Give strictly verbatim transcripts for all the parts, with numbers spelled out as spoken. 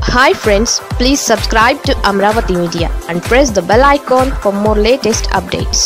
Hi friends, please subscribe to Amravati Media and press the bell icon for more latest updates.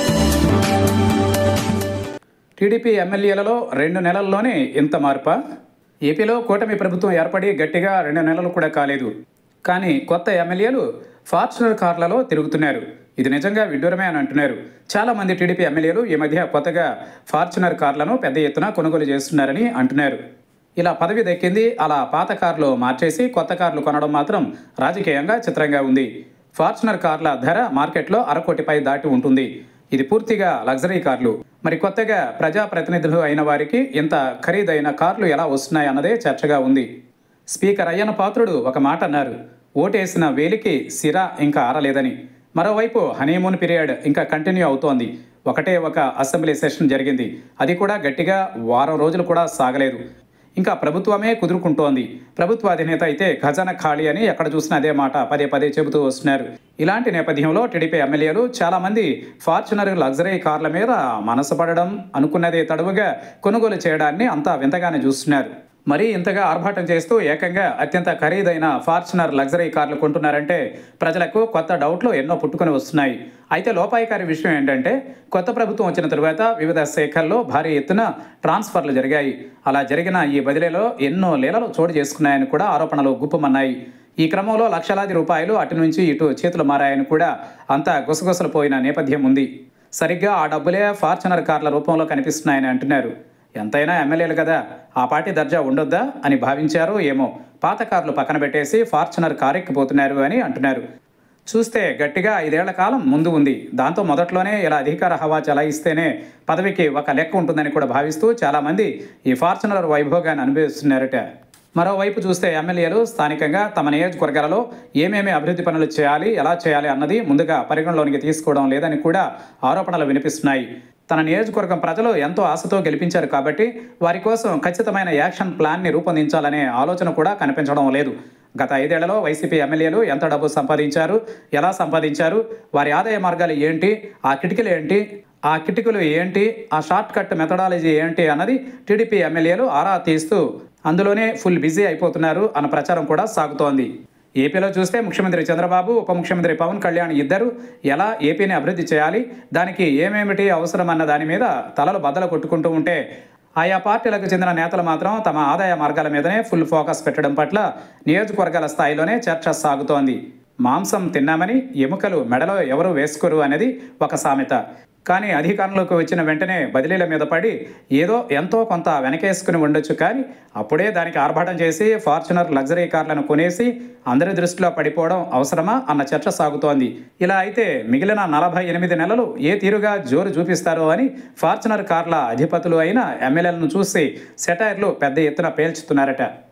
TDP ఎమ్మెల్యేలలో రెండు నెలల్లోనే ఇంత మార్పా? ఏపీలో కూటమి ప్రభుత్వం ఏర్పడి గట్టిగా రెండు నెలలు కూడా కాలేదు. కానీ కొత్త ఎమ్మెల్యేలు ఫార్చునర్ కార్లలో తిరుగుతున్నారు. ఇది నిజంగా విడ్డూరమే అని అంటున్నారు. చాలామంది టీడీపీ ఎమ్మెల్యేలు ఈ మధ్య కొత్తగా ఫార్చునర్ కార్లను పెద్ద ఎత్తున కొనుగోలు చేస్తున్నారని అంటున్నారు. ఇలా పదవి దక్కింది, అలా పాత కార్లు మార్చేసి కొత్త కార్లు కొనడం మాత్రం రాజకీయంగా చిత్రంగా ఉంది. ఫార్చునర్ కార్ల ధర మార్కెట్లో అరకోటిపై దాటి ఉంటుంది. ఇది పూర్తిగా లగ్జరీ కార్లు. మరి కొత్తగా ప్రజాప్రతినిధులు అయిన వారికి ఇంత ఖరీదైన కార్లు ఎలా వస్తున్నాయి అన్నదే చర్చగా ఉంది. స్పీకర్ అయ్యన్న పాత్రుడు ఒక మాట అన్నారు, ఓటేసిన వేలికి సిరా ఇంకా ఆరలేదని. మరోవైపు హనీమూన్ పీరియడ్ ఇంకా కంటిన్యూ అవుతోంది. ఒకటే ఒక అసెంబ్లీ సెషన్ జరిగింది, అది కూడా గట్టిగా వారం రోజులు కూడా సాగలేదు. ఇంకా ప్రభుత్వమే కుదురుకుంటోంది. ప్రభుత్వ అధినేత అయితే ఖజానా ఖాళీ అని ఎక్కడ చూసినా అదే మాట పదే పదే చెబుతూ వస్తున్నారు. ఇలాంటి నేపథ్యంలో టీడీపీ ఎమ్మెల్యేలు చాలామంది ఫార్చునర్ లగ్జరీ కార్ల మీద మనసు పడడం, అనుకున్నదే తడువుగా కొనుగోలు చేయడాన్ని అంతా వింతగానే చూస్తున్నారు. మరీ ఇంతగా ఆర్భాటం చేస్తూ ఏకంగా అత్యంత ఖరీదైన ఫార్చునర్ లగ్జరీ కార్లు కొంటున్నారంటే ప్రజలకు కొత్త డౌట్లు ఎన్నో పుట్టుకొని వస్తున్నాయి. అయితే లోపాయికారి విషయం ఏంటంటే కొత్త ప్రభుత్వం వచ్చిన తరువాత వివిధ శాఖల్లో భారీ ఎత్తున ట్రాన్స్ఫర్లు జరిగాయి. అలా జరిగిన ఈ బదిలీలో ఎన్నో లీలలు చోటు చేసుకున్నాయని కూడా ఆరోపణలు గుప్పమన్నాయి. ఈ క్రమంలో లక్షలాది రూపాయలు అటు నుంచి ఇటు చేతులు మారాయని కూడా అంతా గుసగుసలు పోయిన నేపథ్యం ఉంది. సరిగ్గా ఆ డబ్బులే ఫార్చునర్ కార్ల రూపంలో కనిపిస్తున్నాయని అంటున్నారు. ఎంతైనా ఎమ్మెల్యేలు కదా, ఆ పార్టీ దర్జా ఉండొద్దా అని భావించారో ఏమో పాత కార్లు పక్కన పెట్టేసి ఫార్చునర్ కారెక్కిపోతున్నారు అని అంటున్నారు. చూస్తే గట్టిగా ఐదేళ్ల కాలం ముందు ఉంది. దాంతో మొదట్లోనే ఇలా అధికార హవా చలాయిస్తేనే పదవికి ఒక లెక్క ఉంటుందని కూడా భావిస్తూ చాలామంది ఈ ఫార్చునర్ వైభోగాన్ని అనుభవిస్తున్నారట. మరోవైపు చూస్తే ఎమ్మెల్యేలు స్థానికంగా తమ నియోజకవర్గాలలో ఏమేమి అభివృద్ధి పనులు చేయాలి, ఎలా చేయాలి అన్నది ముందుగా పరిగణలోనికి తీసుకోవడం లేదని కూడా ఆరోపణలు వినిపిస్తున్నాయి. తన నియోజకవర్గం ప్రజలు ఎంతో ఆశతో గెలిపించారు కాబట్టి వారి కోసం ఖచ్చితమైన యాక్షన్ ప్లాన్ని రూపొందించాలనే ఆలోచన కూడా కనిపించడం లేదు. గత ఐదేళ్లలో వైసీపీ ఎమ్మెల్యేలు ఎంత డబ్బు సంపాదించారు, ఎలా సంపాదించారు, వారి ఆదాయ మార్గాలు ఏంటి, ఆ కిటికీలు ఏంటి, ఆ కిటికీలు ఏంటి, ఆ షార్ట్ కట్ మెథడాలజీ ఏంటి అన్నది టీడీపీ ఎమ్మెల్యేలు ఆరా తీస్తూ అందులోనే ఫుల్ బిజీ అయిపోతున్నారు అన్న ప్రచారం కూడా సాగుతోంది. ఏపీలో చూస్తే ముఖ్యమంత్రి చంద్రబాబు, ఉప ముఖ్యమంత్రి పవన్ కళ్యాణ్ ఇద్దరు ఎలా ఏపీని అభివృద్ధి చేయాలి, దానికి ఏమేమిటి అవసరం అన్న దాని మీద తలలు బద్దలు కొట్టుకుంటూ ఉంటే ఆయా పార్టీలకు చెందిన నేతలు మాత్రం తమ ఆదాయ మార్గాల మీదనే ఫుల్ ఫోకస్ పెట్టడం పట్ల నియోజకవర్గాల స్థాయిలోనే చర్చ సాగుతోంది. మాంసం తిన్నామని ఎముకలు మెడలో ఎవరు వేసుకోరు అనేది ఒక సామెత. కానీ అధికారంలోకి వచ్చిన వెంటనే బదిలీల మీద పడి ఏదో ఎంతో కొంత వెనకేసుకుని ఉండొచ్చు, కానీ అప్పుడే దానికి ఆర్భాటం చేసి ఫార్చునర్ లగ్జరీ కార్లను కొనేసి అందరి దృష్టిలో పడిపోవడం అవసరమా అన్న చర్చ సాగుతోంది. ఇలా అయితే మిగిలిన నలభై ఎనిమిది నెలలు ఏ తీరుగా జోరు చూపిస్తారో అని ఫార్చునర్ కార్ల అధిపతులు అయిన ఎమ్మెల్యేలను చూసి సెటైర్లు పెద్ద ఎత్తున పేల్చుతున్నారట.